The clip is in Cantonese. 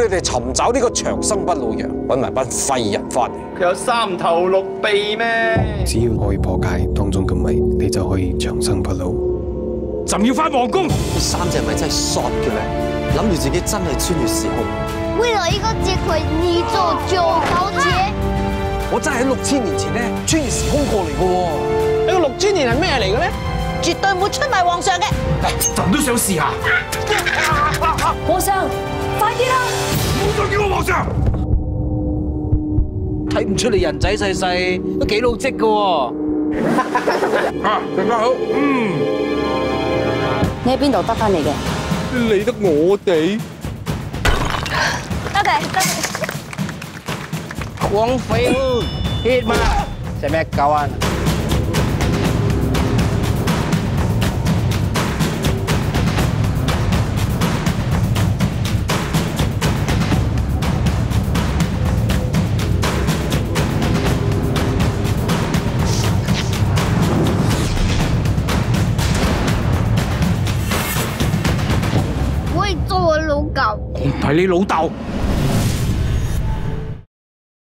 你哋尋找呢個長生不老藥，揾埋班廢人翻嚟。 佢有3頭6臂咩？ 只要可以破解當中嘅謎，你就可以長生不老。 朕要翻皇宮。 呢3隻咪真係索嘅咩？諗住自己真係穿越時空。 為了一個傑奎，你做9條街。 我真係喺6000年前咧穿越時空過嚟嘅喎。 呢個6000年係咩嚟嘅咧？ 絕對唔會出賣皇上嘅。 朕都想試下。 皇上，快啲啦！ 唔好再叫我皇上。 睇唔出你人仔細細都幾老積嘅喎。 大家好。 你喺邊度得翻嚟嘅？ 理得我哋？ 多謝。 狂肥，hit 嘛，係咩狗啊？ 我係做我老狗。 我唔係你老豆。